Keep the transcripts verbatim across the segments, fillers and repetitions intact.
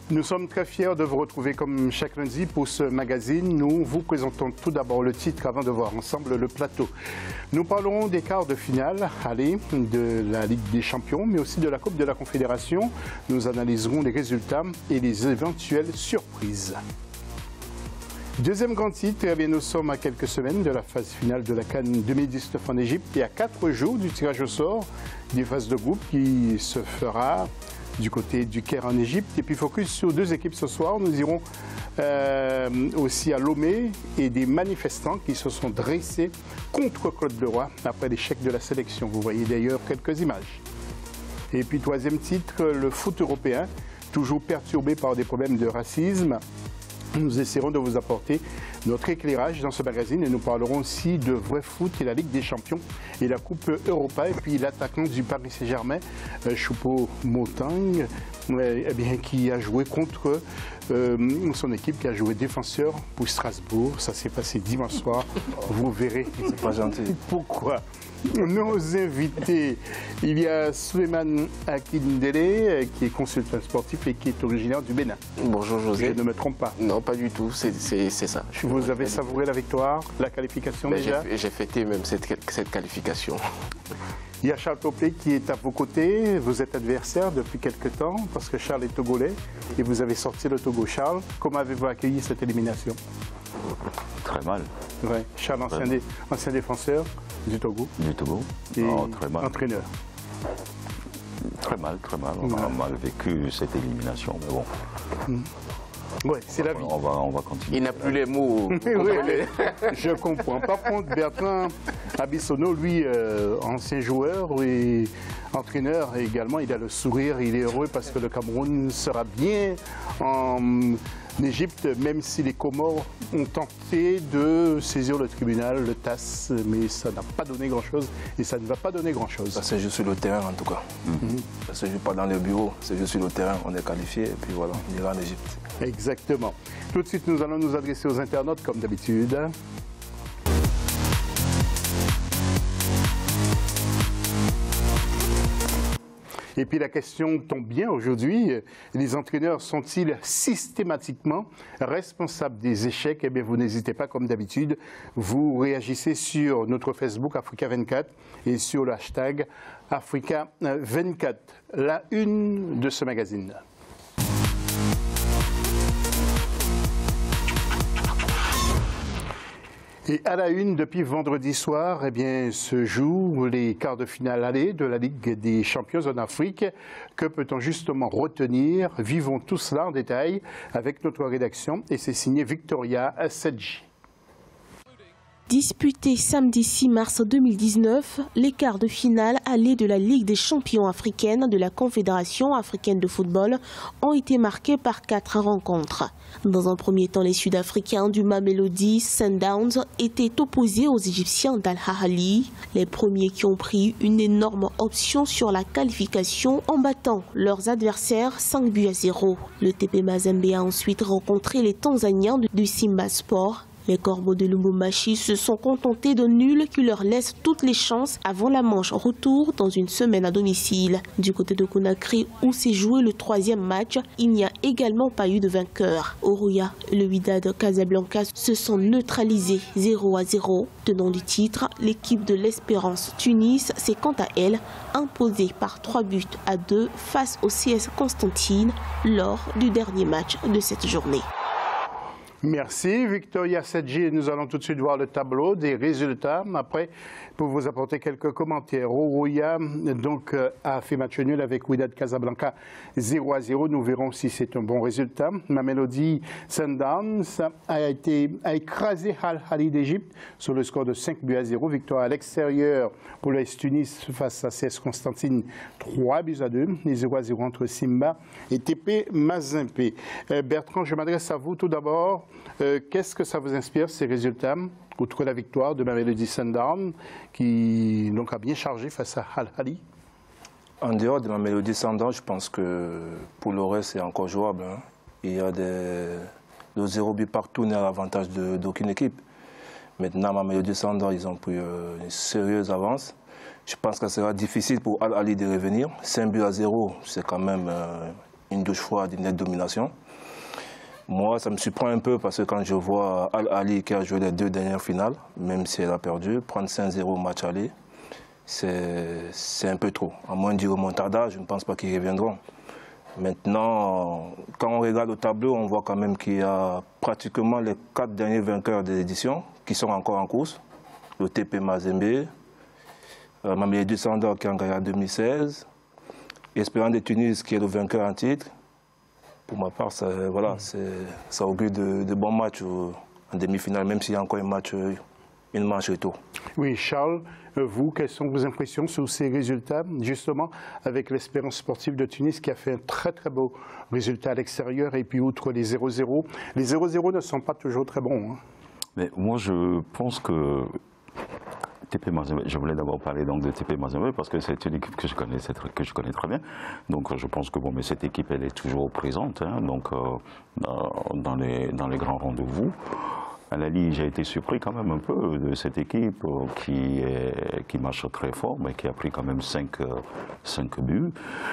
Nous sommes très fiers de vous retrouver comme chaque lundi pour ce magazine. Nous vous présentons tout d'abord le titre avant de voir ensemble le plateau. Nous parlerons des quarts de finale aller de la Ligue des Champions, mais aussi de la Coupe de la Confédération. Nous analyserons les résultats et les éventuelles surprises. Deuxième grand titre, eh bien, nous sommes à quelques semaines de la phase finale de la CAN deux mille dix-neuf en Égypte et à quatre jours du tirage au sort des phases de groupe qui se fera du côté du Caire en Égypte. Et puis focus sur deux équipes ce soir. Nous irons euh, aussi à Lomé et des manifestants qui se sont dressés contre Claude Leroy après l'échec de la sélection. Vous voyez d'ailleurs quelques images. Et puis troisième titre, le foot européen, toujours perturbé par des problèmes de racisme. Nous essaierons de vous apporter notre éclairage dans ce magazine et nous parlerons aussi de vrai foot et la Ligue des Champions et la Coupe Europa. Et puis l'attaquant du Paris Saint-Germain, Choupo-Moting, eh bien, qui a joué contre euh, son équipe, qui a joué défenseur pour Strasbourg. Ça s'est passé dimanche soir. Vous verrez. C'est pas gentil. Pourquoi? Nos invités, il y a Souleymane Akindele, qui est consultant sportif et qui est originaire du Bénin. Bonjour José. Je ne me trompe pas. Non, pas du tout, c'est ça. Vous avez savouré la victoire, la qualification déjà? J'ai fêté même cette, cette qualification. Il y a Charles Topé qui est à vos côtés. Vous êtes adversaire depuis quelque temps parce que Charles est togolais et vous avez sorti le Togo. Charles, comment avez-vous accueilli cette élimination? Très mal. Ouais. Charles, ancien, dé, ancien défenseur du Togo. Du Togo. Et oh, très mal. Entraîneur. Très mal, très mal. On ouais. a mal vécu cette élimination, mais bon. Mmh. Oui, c'est la vie. On va, on va continuer. Il n'a plus les mots. oui, oui, je comprends. Par contre, Bertrand Abissono, lui, euh, ancien joueur et entraîneur également, il a le sourire, il est heureux parce que le Cameroun sera bien en Égypte, même si les Comores ont tenté de saisir le tribunal, le T A S, mais ça n'a pas donné grand-chose et ça ne va pas donner grand-chose. Ça c'est juste sur le terrain en tout cas. Mm-hmm. Ça se joue pas dans le bureau, c'est juste sur le terrain, on est qualifié et puis voilà, on ira en Égypte. Exactement. Tout de suite, nous allons nous adresser aux internautes comme d'habitude. Et puis la question tombe bien aujourd'hui, les entraîneurs sont-ils systématiquement responsables des échecs? Eh bien, vous n'hésitez pas, comme d'habitude, vous réagissez sur notre Facebook Africa vingt-quatre et sur le hashtag Africa vingt-quatre, la une de ce magazine. Et à la une, depuis vendredi soir, eh bien, se jouent les quarts de finale aller de la Ligue des Champions en Afrique. Que peut-on justement retenir? Vivons tout cela en détail avec notre rédaction et c'est signé Victoria Sedji. Disputé samedi six mars deux mille dix-neuf, les quarts de finale aller de la Ligue des champions africaine de la Confédération africaine de football ont été marqués par quatre rencontres. Dans un premier temps, les Sud-Africains du Mamelodi Sundowns étaient opposés aux Égyptiens d'Al Ahly, les premiers qui ont pris une énorme option sur la qualification en battant leurs adversaires cinq buts à zéro. Le T P Mazembe a ensuite rencontré les Tanzaniens du Simba Sport. Les Corbeaux de Lubumbashi se sont contentés de nul qui leur laisse toutes les chances avant la manche retour dans une semaine à domicile. Du côté de Conakry, où s'est joué le troisième match, il n'y a également pas eu de vainqueur. Orouya et le Wydad Casablanca se sont neutralisés zéro à zéro. Tenant du titre, l'équipe de l'Espérance Tunis s'est quant à elle imposée par trois buts à deux face au C S Constantine lors du dernier match de cette journée. Merci Victoria Sedji. Nous allons tout de suite voir le tableau des résultats. Après, pour vous apporter quelques commentaires. Orouya donc a fait match nul avec Wydad Casablanca zéro à zéro. Nous verrons si c'est un bon résultat. Mamelodi Sundowns a été a écrasé Al Ahly d'Égypte sur le score de cinq buts à zéro. Victoire à l'extérieur pour l'A S Tunis face à C S Constantine trois buts à deux. Et zéro à zéro entre Simba et T P Mazembe. Euh, Bertrand, je m'adresse à vous tout d'abord. Euh, Qu'est-ce que ça vous inspire, ces résultats, outre la victoire de Mamelodi Sundowns, qui donc, a bien chargé face à Al Ahly? En dehors de Mamelodi Sundowns, je pense que pour le reste, c'est encore jouable. Hein. Il y a des... le zéro but partout n'est à l'avantage d'aucune équipe. Maintenant, Mamelodi Sundowns, ils ont pris euh, une sérieuse avance. Je pense que ce sera difficile pour Al Ahly de revenir. cinq buts à zéro, c'est quand même euh, une douze fois de nette domination. Moi, ça me surprend un peu parce que quand je vois Al Ahly qui a joué les deux dernières finales, même si elle a perdu, prendre cinq zéro au match aller, c'est un peu trop. À moins du remontada, je ne pense pas qu'ils reviendront. Maintenant, quand on regarde au tableau, on voit quand même qu'il y a pratiquement les quatre derniers vainqueurs des éditions qui sont encore en course. Le T P Mazembe, euh, Mamelodi Sundowns qui a gagné en deux mille seize, Espérance de Tunis qui est le vainqueur en titre. Pour ma part, ça, voilà, ça augure de, de bons matchs en demi-finale, même s'il y a encore un match, une manche retour. Oui, Charles, vous, quelles sont vos impressions sur ces résultats, justement, avec l'Espérance sportive de Tunis qui a fait un très très beau résultat à l'extérieur, et puis outre les zéro zéro, les zéro zéro ne sont pas toujours très bons. Hein. Mais moi, je pense que T P Mazembe, je voulais d'abord parler donc de T P Mazembe parce que c'est une équipe que je connais, que je connais très bien. Donc je pense que bon, mais cette équipe, elle est toujours présente, hein, donc euh, dans les dans les grands rendez-vous. À la Ligue, j'ai été surpris quand même un peu de cette équipe euh, qui est, qui marche très fort, mais qui a pris quand même cinq buts.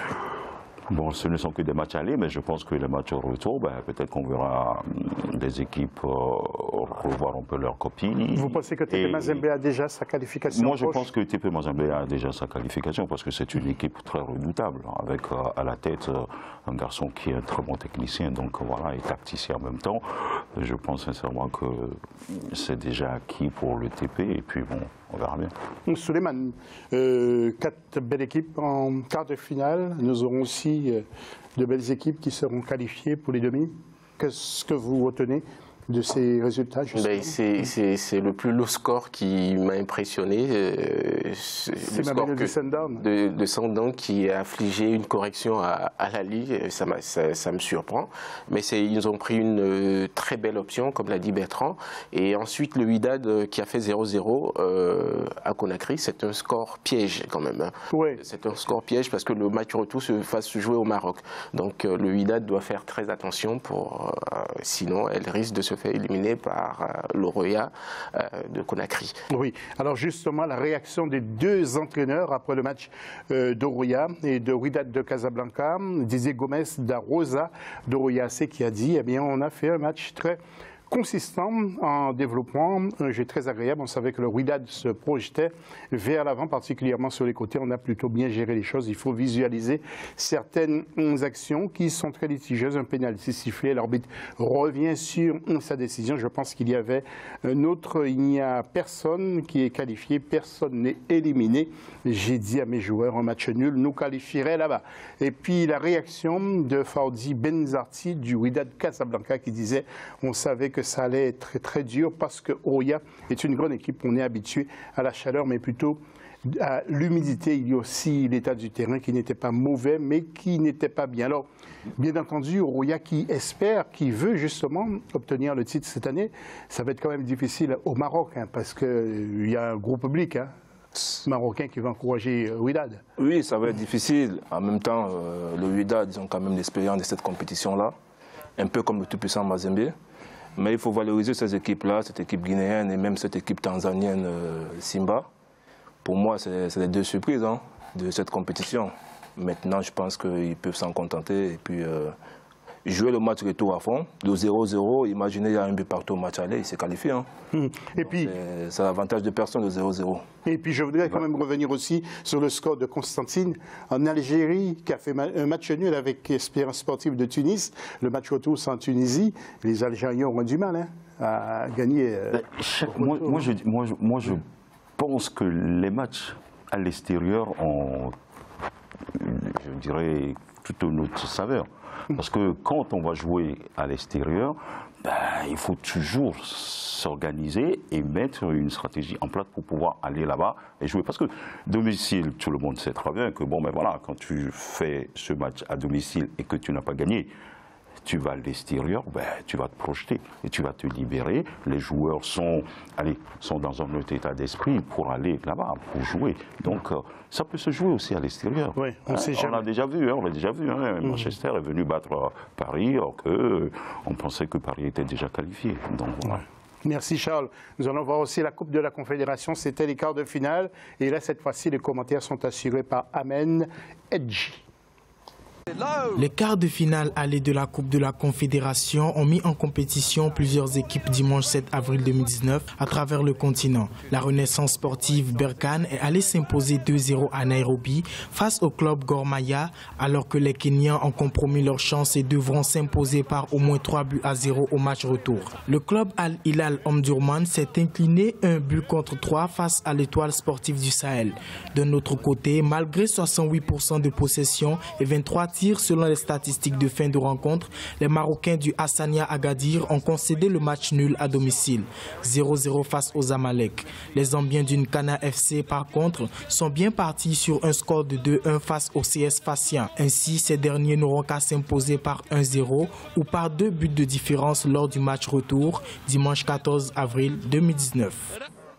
Bon, ce ne sont que des matchs allés, mais je pense que les matchs au retour, ben, peut-être qu'on verra des équipes euh, revoir un peu leur copie. Vous pensez que T P Mazembe a déjà sa qualification? Moi, je pense que T P Mazembe a déjà sa qualification parce que c'est une équipe très redoutable, avec euh, à la tête euh, un garçon qui est un très bon technicien, donc voilà, et tacticien en même temps. Je pense sincèrement que c'est déjà acquis pour le T P, et puis bon, on verra bien. Souleymane, euh, quatre belles équipes en quart de finale. Nous aurons aussi euh, de belles équipes qui seront qualifiées pour les demi. Qu'est-ce que vous retenez de ces résultats? Ben, c'est le plus lourd score qui m'a impressionné. Euh, c'est Mamelodi Sundowns. De, de Sundowns qui a affligé une correction à, à la Ligue, ça, ça, ça me surprend. Mais ils ont pris une euh, très belle option, comme l'a dit Bertrand. Et ensuite, le Wydad euh, qui a fait zéro zéro euh, à Conakry, c'est un score piège quand même. Hein. Oui. C'est un score piège parce que le match retour se fasse jouer au Maroc. Donc euh, le Wydad doit faire très attention, pour, euh, sinon elle risque de se fait éliminé par euh, l'Oroya euh, de Conakry. Oui, alors justement, la réaction des deux entraîneurs après le match euh, d'Oroya et de Wydad de Casablanca, Didier Gomes d'Arosa d'Oroya C qui a dit, eh bien, on a fait un match très consistant en développement, un jeu très agréable. On savait que le Wydad se projetait vers l'avant, particulièrement sur les côtés. On a plutôt bien géré les choses. Il faut visualiser certaines actions qui sont très litigieuses. Un pénalty sifflé, l'arbitre revient sur sa décision. Je pense qu'il y avait un autre, il n'y a personne qui est qualifié, personne n'est éliminé. J'ai dit à mes joueurs, un match nul nous qualifierait là-bas. Et puis la réaction de Faudi Benzarti du Wydad Casablanca qui disait, on savait que ça allait être très, très dur parce que Oroya est une grande équipe. On est habitué à la chaleur, mais plutôt à l'humidité. Il y a aussi l'état du terrain qui n'était pas mauvais, mais qui n'était pas bien. Alors, bien entendu, Oroya qui espère, qui veut justement obtenir le titre cette année, ça va être quand même difficile au Maroc, hein, parce qu'il y a un gros public hein, marocain qui va encourager euh, Wydad. Oui, ça va être difficile. En même temps, euh, le Wydad, ils ont quand même l'expérience de cette compétition-là, un peu comme le tout-puissant Mazembe. Mais il faut valoriser ces équipes-là, cette équipe guinéenne et même cette équipe tanzanienne euh, Simba. Pour moi, c'est les deux surprises hein, de cette compétition. Maintenant, je pense qu'ils peuvent s'en contenter et puis euh, jouer le match retour à fond. Le zéro zéro, imaginez, il y a un but partout au match aller, il s'est qualifié. Hein. Hum. Et puis, c'est l'avantage de personne, le zéro zéro. Et puis je voudrais quand même revenir aussi sur le score de Constantine en Algérie, qui a fait un match nul avec Espérance sportive de Tunis. Le match retour, c'est en Tunisie. Les Algériens auront du mal hein, à gagner. Euh, moi, moi, je, moi, je, moi, je pense que les matchs à l'extérieur ont, je dirais, toute une autre saveur. Parce que quand on va jouer à l'extérieur, ben, il faut toujours s'organiser et mettre une stratégie en place pour pouvoir aller là-bas et jouer. Parce que domicile, tout le monde sait très bien que bon, ben voilà, quand tu fais ce match à domicile et que tu n'as pas gagné, tu vas à l'extérieur, ben, tu vas te projeter et tu vas te libérer. Les joueurs sont, allez, sont dans un autre état d'esprit pour aller là-bas, pour jouer. Donc, euh, ça peut se jouer aussi à l'extérieur. Oui, on hein, sait jamais. On l'a déjà vu, hein, on l'a déjà vu. Hein, mmh. Manchester est venu battre euh, Paris, alors que euh, on pensait que Paris était déjà qualifié. Donc, voilà. Ouais. Merci Charles. Nous allons voir aussi la Coupe de la Confédération. C'était les quarts de finale. Et là, cette fois-ci, les commentaires sont assurés par Amen Edji. Les quarts de finale allés de la Coupe de la Confédération ont mis en compétition plusieurs équipes dimanche sept avril deux mille dix-neuf à travers le continent. La Renaissance sportive Berkane est allée s'imposer deux zéro à Nairobi face au club Gor Mahia, alors que les Kenyans ont compromis leur chance et devront s'imposer par au moins trois buts à zéro au match retour. Le club Al Hilal Omdurman s'est incliné un but contre trois face à l'Étoile sportive du Sahel. D'un autre côté, malgré soixante-huit pour cent de possession et vingt-trois tirs selon les statistiques de fin de rencontre, les Marocains du Hassania Agadir ont concédé le match nul à domicile, zéro zéro face aux Zamalek. Les Zambiens d'une Cana F C, par contre, sont bien partis sur un score de deux un face au C S Fascien. Ainsi, ces derniers n'auront qu'à s'imposer par un zéro ou par deux buts de différence lors du match retour, dimanche quatorze avril deux mille dix-neuf.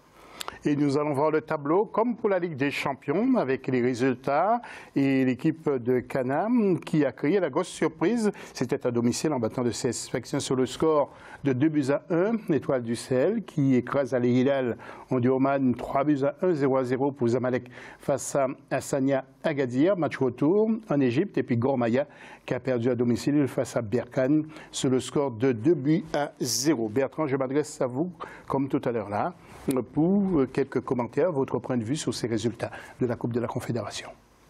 Et nous allons voir le tableau, comme pour la Ligue des Champions, avec les résultats et l'équipe de Cana qui a créé la grosse surprise. C'était à domicile en battant de C S Fascien sur le score de deux buts à un. L'Étoile du Sahel qui écrase Al Hilal Omdurman trois buts à un, zéro à zéro pour Zamalek face à Hassania Agadir. Match retour en Égypte. Et puis Gor Mahia qui a perdu à domicile face à Berkane sur le score de deux buts à zéro. Bertrand, je m'adresse à vous, comme tout à l'heure là, pour quelques commentaires, votre point de vue sur ces résultats de la Coupe de la Confédération.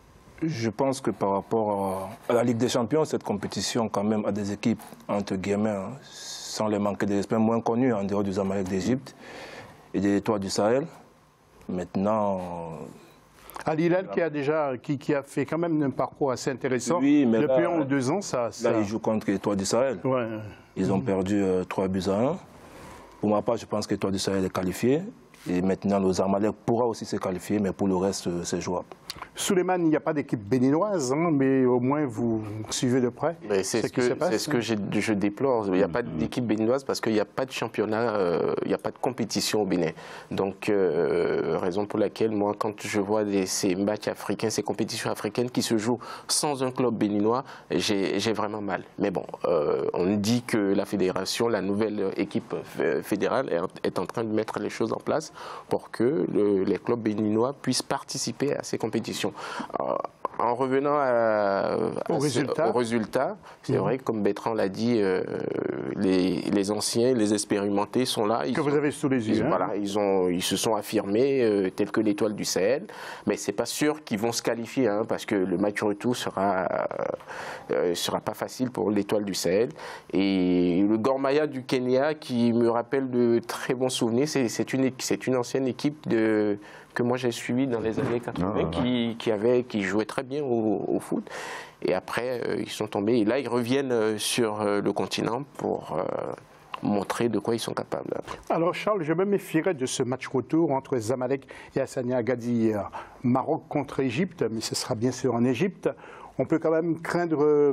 Je pense que par rapport à la Ligue des Champions, cette compétition quand même a des équipes, entre guillemets, hein, sans les manquer des espèces moins connues en dehors du Zamalek d'Égypte et des Étoiles du Sahel. Maintenant... Al Hilal qui a déjà qui, qui a fait quand même un parcours assez intéressant. Oui, mais depuis là, un ou deux ans, ça... ça... Là, ils jouent contre l'Étoile du Sahel. Ouais. Ils ont perdu euh, trois buts à un. Pour ma part, je pense que l'Étoile du Sahel est qualifiée. Et maintenant, le Zamalek pourra aussi se qualifier, mais pour le reste, c'est jouable. Souleymane, il n'y a pas d'équipe béninoise, hein, mais au moins vous suivez de près. C'est ce, ce, ce que je, je déplore. Il n'y a pas d'équipe béninoise parce qu'il n'y a pas de championnat, euh, il n'y a pas de compétition au Bénin. Donc, euh, raison pour laquelle, moi, quand je vois des, ces matchs africains, ces compétitions africaines qui se jouent sans un club béninois, j'ai vraiment mal. Mais bon, euh, on dit que la fédération, la nouvelle équipe fédérale est, est en train de mettre les choses en place pour que le, les clubs béninois puissent participer à ces compétitions. Euh, en revenant à, à au, ce, résultat. au résultat, c'est mmh. vrai que comme Bertrand l'a dit, euh, les, les anciens, les expérimentés sont là. Ils que sont, vous avez sous les yeux. Ils, hein. Voilà, ils, ont, ils se sont affirmés, euh, tels que l'Étoile du Sahel, mais c'est pas sûr qu'ils vont se qualifier, hein, parce que le match retour sera, euh, sera pas facile pour l'Étoile du Sahel. Et le Gor Mahia du Kenya, qui me rappelle de très bons souvenirs, c'est une, une ancienne équipe de... que moi j'ai suivi dans les années quatre-vingt, ah, qui, qui, avait, qui jouait très bien au, au foot. Et après, euh, ils sont tombés. Et là, ils reviennent euh, sur euh, le continent pour euh, montrer de quoi ils sont capables. Alors Charles, je me méfierais de ce match retour entre Zamalek et Hassania Agadir. Maroc contre Égypte, mais ce sera bien sûr en Égypte. On peut quand même craindre euh,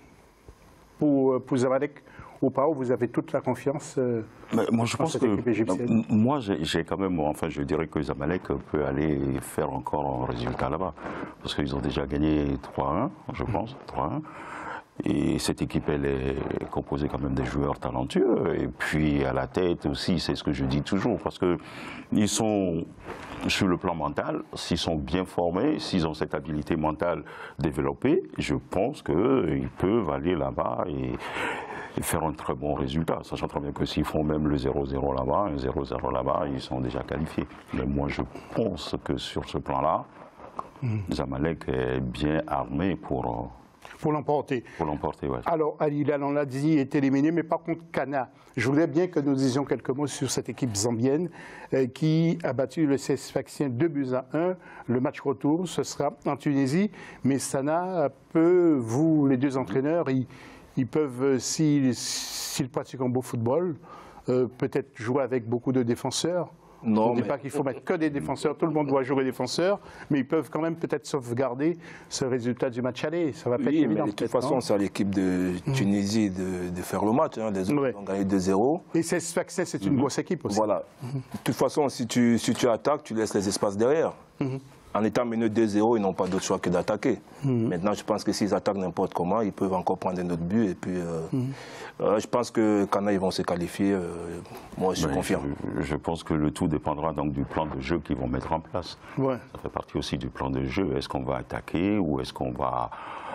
pour, pour Zamalek ou pas, où vous avez toute la confiance euh, Mais moi, je pense que égyptienne. Moi, j'ai quand même, enfin, je dirais que Zamalek peut aller faire encore un résultat là-bas, parce qu'ils ont déjà gagné trois un, je pense, trois un. Et cette équipe, elle est composée quand même des joueurs talentueux. Et puis, à la tête aussi, c'est ce que je dis toujours, parce que ils sont, sur le plan mental, s'ils sont bien formés, s'ils ont cette habilité mentale développée, je pense qu'ils peuvent aller là-bas et, et faire un très bon résultat, sachant très bien que s'ils font même le zéro zéro là-bas, un zéro zéro là-bas, ils sont déjà qualifiés. Mais moi, je pense que sur ce plan-là, mmh. Zamalek est bien armé pour... Pour l'emporter. Pour l'emporter, oui. Alors, Al Hilal, on l'a dit, est éliminé, mais par contre, Cana, je voudrais bien que nous disions quelques mots sur cette équipe zambienne euh, qui a battu le C S Fascien deux buts à un. Le match retour, ce sera en Tunisie, mais Sana peut, vous, les deux entraîneurs, ils, ils peuvent, s'ils s'ils pratiquent un beau football, euh, peut-être jouer avec beaucoup de défenseurs. Non, Je ne dis mais... pas qu'il faut mettre que des défenseurs, tout le monde doit jouer défenseurs, mais ils peuvent quand même peut-être sauvegarder ce résultat du match aller. Ça va pas oui, être évident. Mais de toute façon, c'est à l'équipe de Tunisie de, de faire le match. Hein. Les autres ouais. ont gagné deux zéro. Et C S Fascien, c'est une mm-hmm. grosse équipe aussi. Voilà. Mm-hmm. De toute façon, si tu, si tu attaques, tu laisses les espaces derrière. Mm-hmm. En étant mené deux zéro, ils n'ont pas d'autre choix que d'attaquer. Mmh. Maintenant, je pense que s'ils attaquent n'importe comment, ils peuvent encore prendre un autre but. Et puis, euh, mmh. euh, je pense que Cana, ils vont se qualifier. Euh, moi, je suis confiant. Je, je pense que le tout dépendra donc du plan de jeu qu'ils vont mettre en place. Ouais. Ça fait partie aussi du plan de jeu. Est-ce qu'on va attaquer ou est-ce qu'on va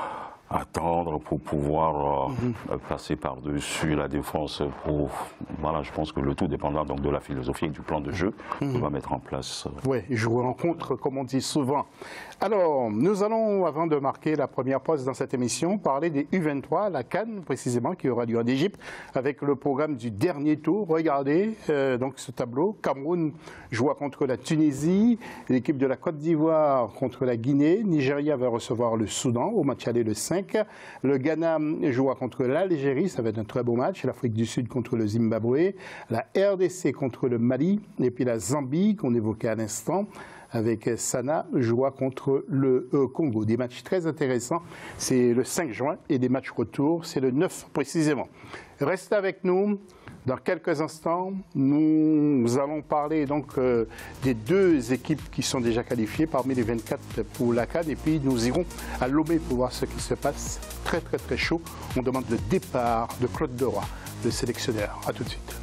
attendre pour pouvoir euh, Mm-hmm. passer par-dessus la défense. Pour, voilà, je pense que le tout dépendra donc de la philosophie et du plan de jeu Mm-hmm. qu'on va mettre en place. Oui, jouer en contre, comme on dit souvent. Alors, nous allons, avant de marquer la première pause dans cette émission, parler des U vingt-trois, la CAN précisément, qui aura lieu en Égypte, avec le programme du dernier tour. Regardez euh, donc ce tableau. Cameroun jouera contre la Tunisie, l'équipe de la Côte d'Ivoire contre la Guinée, Nigeria va recevoir le Soudan au match aller le cinq, le Ghana jouera contre l'Algérie, ça va être un très beau match, l'Afrique du Sud contre le Zimbabwe, la R D C contre le Mali, et puis la Zambie qu'on évoquait à l'instant, avec Sana, jouera contre le euh, Congo. Des matchs très intéressants, c'est le cinq juin, et des matchs retour, c'est le neuf précisément. Restez avec nous. Dans quelques instants, nous allons parler donc euh, des deux équipes qui sont déjà qualifiées parmi les vingt-quatre pour la CAN. Et puis nous irons à Lomé pour voir ce qui se passe. Très très très chaud. On demande le départ de Claude Dora, le sélectionneur. A tout de suite.